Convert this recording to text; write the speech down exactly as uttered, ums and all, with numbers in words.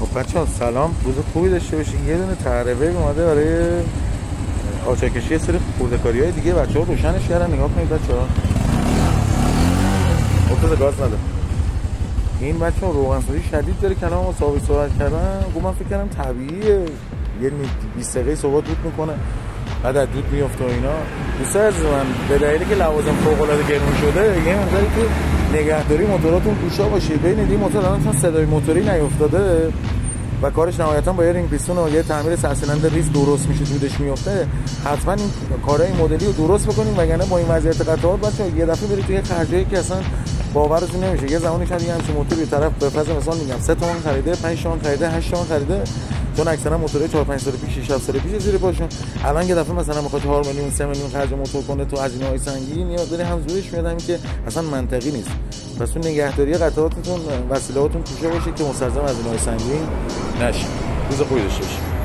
خب بچه‌ها سلام، روز خوبی داشته باشین. یه دونه تعرفه اومده برای قاچاق‌کشی یه سری خورده‌کاری‌های دیگه. بچه‌ها روشنش کردن، نگاه کنید بچه‌ها. افتاد گاز نده. این بچه‌ها روغن‌سازی شدید داره، کلامو ثابت صحبت کردن. گفتم من فکر کردم طبیعیه، یه بیست دقیقه صحبت دود میکنه، بعد از دود میفته و اینا. دوستان عزیز من، به دلیلی که لوازم فوق‌العاده گرون شده، یه مقداری تو نگهداری موتوراتون گوشا باشید. ببینید این موتور الان چون صدای موتوری نیافتاده و کارش نهایتا با یه رینگ پیستون و یه تعمیر سرسیلندر ریز درست میشه، دودش میفته. حتما این کارهای مدلی رو درست بکنین، وگرنه با این وضعیت قطعات بچه‌ها یه دفعه برید توی خرجایی که اصلا باورتون نمیشه. یه زمانی شاید همین موتور یه طرف به فرض مثلا میگم سه تومن خریده، پنج تومن خریده، هشت تومن خریده، چون اکثرا موتورهای چهار پنج سال پیش، شش سال پیش زیر پاشون. الان یه دفعه مثلا میخواد چهار میلیون سه میلیون خرج موتور کنه تو هزینه‌های سنگین، یا داره هم زورش میاد، همین که اصلا منطقی نیست. پس اون نگهداری قطعاتتون، وسیله‌هاتون توشه باشه که مستلزم هزینه‌های سنگین نشه. روز خوبی داشته باشید.